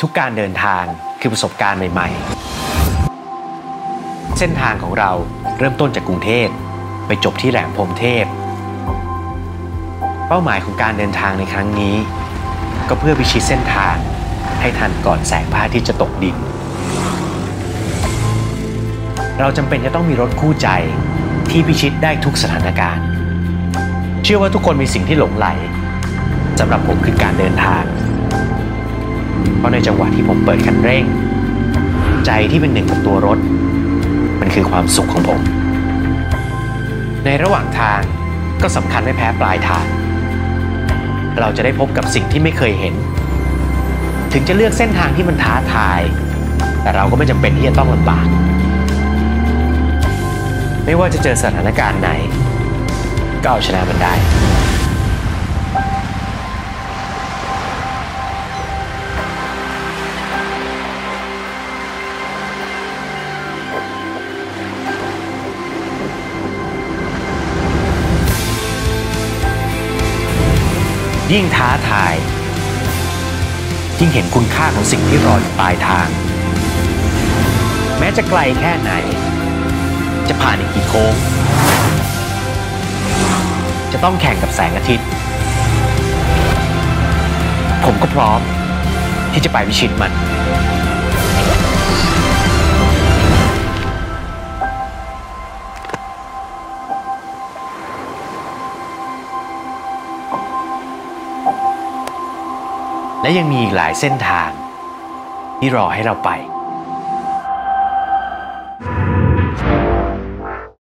ทุกการเดินทางคือประสบการณ์ใหม่ๆเส้นทางของเราเริ่มต้นจากกรุงเทพไปจบที่แหลมพรหมเทพเป้าหมายของการเดินทางในครั้งนี้ก็เพื่อพิชิตเส้นทางให้ทันก่อนแสงพระอาทิตย์จะตกดินเราจำเป็นจะต้องมีรถคู่ใจที่พิชิตได้ทุกสถานการณ์เชื่อว่าทุกคนมีสิ่งที่หลงไหลสำหรับผมคือการเดินทางเพราะในจังหวะที่ผมเปิดคันเร่งใจที่เป็นหนึ่งกับตัวรถมันคือความสุขของผมในระหว่างทางก็สำคัญไม่แพ้ปลายทางเราจะได้พบกับสิ่งที่ไม่เคยเห็นถึงจะเลือกเส้นทางที่มันท้าทายแต่เราก็ไม่จำเป็นที่จะต้องลำบากไม่ว่าจะเจอสถานการณ์ไหนก็เอาชนะมันได้ยิ่งท้าทายยิ่งเห็นคุณค่าของสิ่งที่รออยู่ปลายทางแม้จะไกลแค่ไหนจะผ่านอีกกี่โค้งจะต้องแข่งกับแสงอาทิตย์ผมก็พร้อมที่จะไปพิชิตมันและยังมีอีกหลายเส้นทางที่รอให้เราไป